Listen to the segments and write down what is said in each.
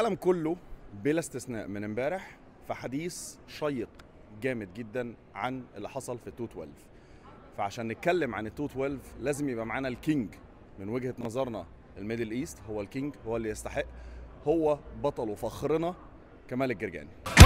العالم كله بلا استثناء من امبارح في حديث شيق جامد جدا عن اللي حصل في 212. فعشان نتكلم عن 212 لازم يبقى معانا الكينج من وجهة نظرنا. الميدل ايست هو الكينج، هو اللي يستحق، هو بطل وفخرنا كمال الجرجاني.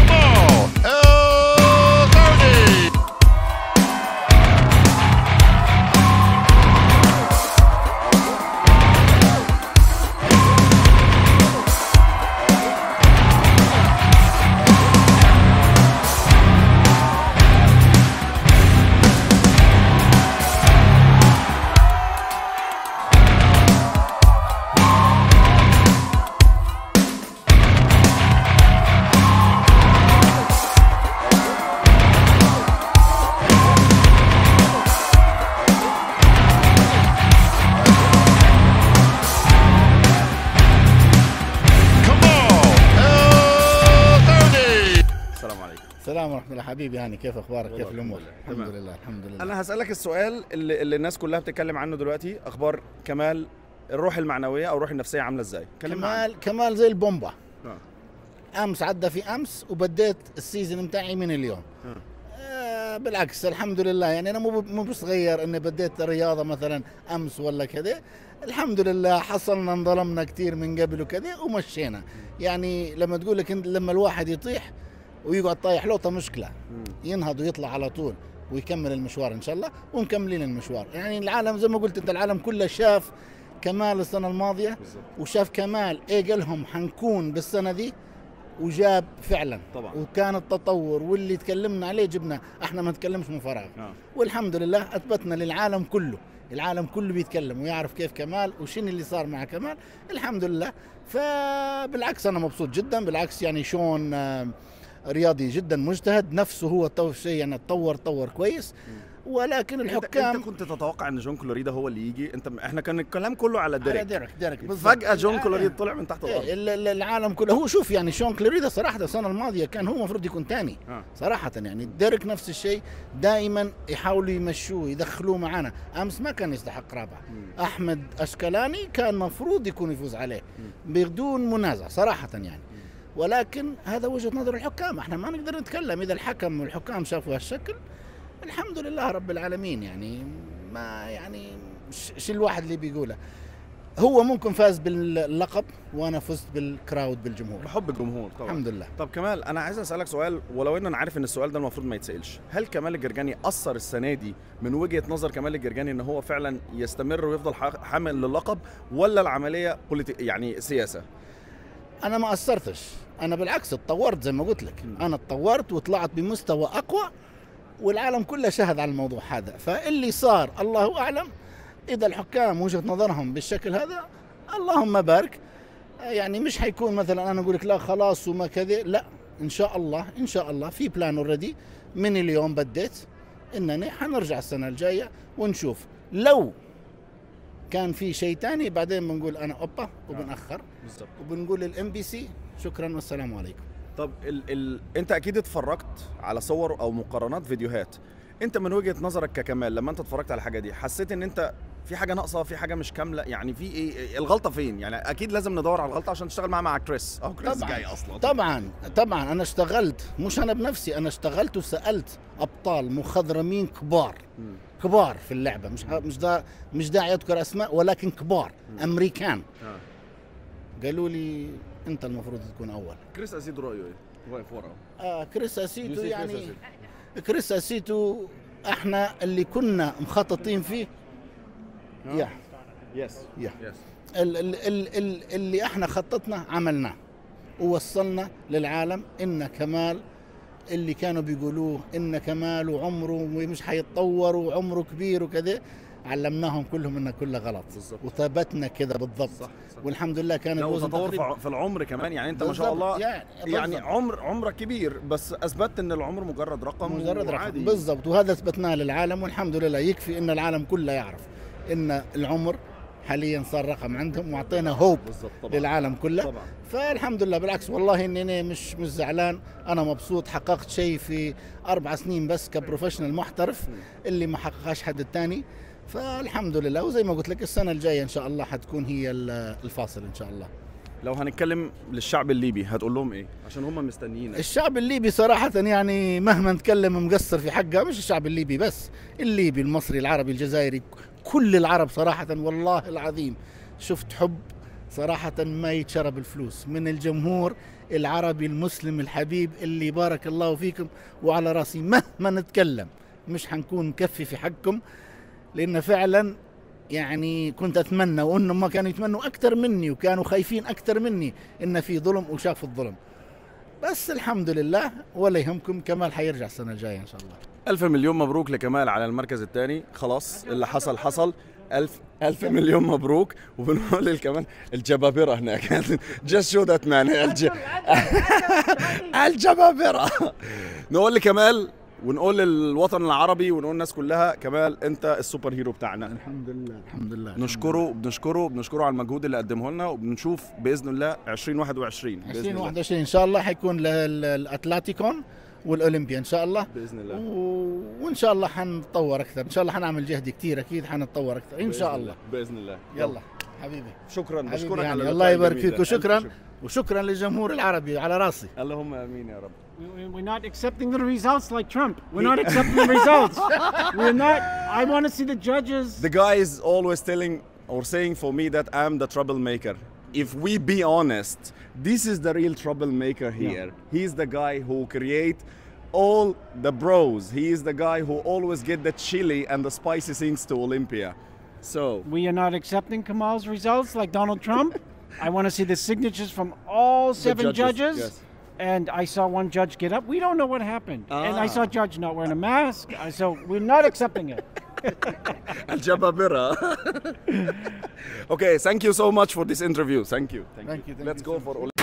السلام ورحمة الله حبيبي. يعني كيف اخبارك؟ كيف الامور؟ الحمد لله الحمد لله. انا هسألك السؤال اللي الناس كلها بتتكلم عنه دلوقتي، اخبار كمال الروح المعنوية او الروح النفسية عاملة ازاي؟ كمال زي البومبا. امس عدى في امس وبديت السيزون بتاعي من اليوم. بالعكس الحمد لله. يعني انا مو بصغير اني بديت رياضة مثلا امس ولا كذا. الحمد لله حصلنا انظلمنا كثير من قبل وكذا ومشينا. يعني لما تقول لك لما الواحد يطيح ويقعد طايح لقطة مشكلة، ينهض ويطلع على طول ويكمل المشوار ان شاء الله، ومكملين المشوار. يعني العالم زي ما قلت انت، العالم كله شاف كمال السنة الماضية وشاف كمال ايه قالهم حنكون بالسنة دي، وجاب فعلا طبعا. وكان التطور واللي تكلمنا عليه جبنا، احنا ما نتكلمش من فراغ. والحمد لله اثبتنا للعالم كله، العالم كله بيتكلم ويعرف كيف كمال وشين اللي صار مع كمال. الحمد لله. فبالعكس انا مبسوط جدا. بالعكس يعني شون رياضي جدا مجتهد، نفسه هو شيء يعني تطور كويس. ولكن الحكام انت كنت تتوقع ان جون كلوريدا هو اللي يجي؟ احنا كان الكلام كله على ديريك فجأة جون كلوريدا طلع من تحت الارض. العالم كله هو شوف يعني شون كلوريدا صراحة السنة الماضية كان هو المفروض يكون ثاني صراحة. يعني ديريك نفس الشيء، دائما يحاولوا يمشوه يدخلوه معنا. امس ما كان يستحق رابع. احمد اشكلاني كان مفروض يكون يفوز عليه بدون منازع صراحة يعني. ولكن هذا وجهة نظر الحكام، احنا ما نقدر نتكلم. اذا الحكم والحكام شافوا هالشكل الحمد لله رب العالمين. يعني ما يعني شو الواحد اللي بيقوله، هو ممكن فاز باللقب وانا فزت بالكراود بالجمهور، بحب الجمهور طبعا. الحمد لله. طب كمال، انا عايز اسالك سؤال، ولو ان انا عارف ان السؤال ده المفروض ما يتسالش، هل كمال الجرجاني اثر السنه دي من وجهه نظر كمال الجرجاني ان هو فعلا يستمر ويفضل حامل للقب، ولا العمليه يعني سياسه؟ انا ما اثرتش، انا بالعكس اتطورت زي ما قلت لك. انا اتطورت وطلعت بمستوى اقوى، والعالم كله شهد على الموضوع هذا. فاللي صار الله اعلم. اذا الحكام وجهة نظرهم بالشكل هذا اللهم بارك. يعني مش حيكون مثلا انا اقول لك لا خلاص وما كذا، لا ان شاء الله ان شاء الله في بلان اوريدي من اليوم بديت انني حنرجع السنه الجايه ونشوف. لو كان في شيء ثاني بعدين بنقول انا اوبا وبنأخر بالضبط، وبنقول للام بي سي شكرا والسلام عليكم. طب انت اكيد اتفرجت على صور او مقارنات فيديوهات. انت من وجهة نظرك ككمال لما انت اتفرجت على الحاجه دي حسيت ان انت في حاجه ناقصه، في حاجه مش كامله؟ يعني في ايه الغلطه فين؟ يعني اكيد لازم ندور على الغلطه عشان تشتغل مع كريس. كريس جاي اصلا. طبعا انا اشتغلت، مش انا بنفسي، انا اشتغلت وسالت ابطال مخضرمين كبار في اللعبه، مش داعي اذكر اسماء ولكن كبار امريكان. قالوا لي انت المفروض تكون اول. كريس اسيدو رايه ايه؟ واقف ورا. كريس اسيدو يعني كريس اسيدو احنا اللي كنا مخططين فيه. اللي احنا خططنا عملناه ووصلنا للعالم ان كمال اللي كانوا بيقولوه ان كمال وعمره ومش حيتطور وعمره كبير وكذا، علمناهم كلهم انه كله غلط بالزبط. وثبتنا كده بالضبط. صح. والحمد لله كان تطور في العمر كمان. يعني انت ما شاء الله يعني عمرك كبير، بس اثبتت ان العمر مجرد رقم عادي. بالضبط، وهذا اثبتناه للعالم والحمد لله. يكفي ان العالم كله يعرف ان العمر حاليا صار رقم عندهم، واعطينا هوب للعالم كله طبعا. فالحمد لله بالعكس والله اني مش زعلان، انا مبسوط. حققت شيء في 4 سنين بس كبروفيشنال محترف اللي ما حققهاش حد الثاني. فالحمد لله. وزي ما قلت لك السنه الجايه ان شاء الله حتكون هي الفاصل ان شاء الله. لو هنتكلم للشعب الليبي هتقول لهم ايه عشان هم مستنيين؟ الشعب الليبي صراحة يعني مهما نتكلم مقصر في حقه، مش الشعب الليبي بس، الليبي المصري العربي الجزائري كل العرب صراحة والله العظيم شفت حب صراحة ما يتشرى بالفلوس من الجمهور العربي المسلم الحبيب اللي بارك الله فيكم وعلى راسي. مهما نتكلم مش حنكون مكفي في حقكم، لأن فعلا يعني كنت أتمنى، وأنهم ما كانوا يتمنوا أكثر مني وكانوا خايفين أكثر مني إن في ظلم وشافوا الظلم. بس الحمد لله ولا يهمكم، كمال حيرجع السنة الجاية إن شاء الله. ألف مليون مبروك لكمال على المركز الثاني، خلاص اللي حصل حصل. ألف مليون مبروك. وبنقول لكمال الجبابرة هناك just show that man الجبابرة. نقول لكمال ونقول للوطن العربي ونقول الناس كلها، كمال انت السوبر هيرو بتاعنا. الحمد لله الحمد لله. بنشكره على المجهود اللي قدمه لنا، وبنشوف باذن الله 2021 ان شاء الله حيكون للاتلتيكون والاولمبيا ان شاء الله باذن الله. وان شاء الله حنتطور اكثر، ان شاء الله حنعمل جهد كثير، اكيد حنتطور اكثر ان شاء الله باذن الله. يلا حبيبي، شكرا، بشكرك يعني على الله يبارك فيك، وشكرا للجمهور العربي على راسي. اللهم امين يا رب. We're not accepting the results like Trump. We're not accepting the results. We're not. I want to see the judges. The guy is always telling or saying for me that I'm the troublemaker. If we be honest, this is the real troublemaker here. He's the guy who create all the bros. He is the guy who always get the chili and the spicy things to Olympia. So we are not accepting Kamal's results like Donald Trump. I want to see the signatures from all 7 judges. Yes. And I saw one judge get up. We don't know what happened. And I saw a judge not wearing a mask. So we're not accepting it. Al-Jababira. Okay, thank you so much for this interview. Thank you. Thank you. Let's go for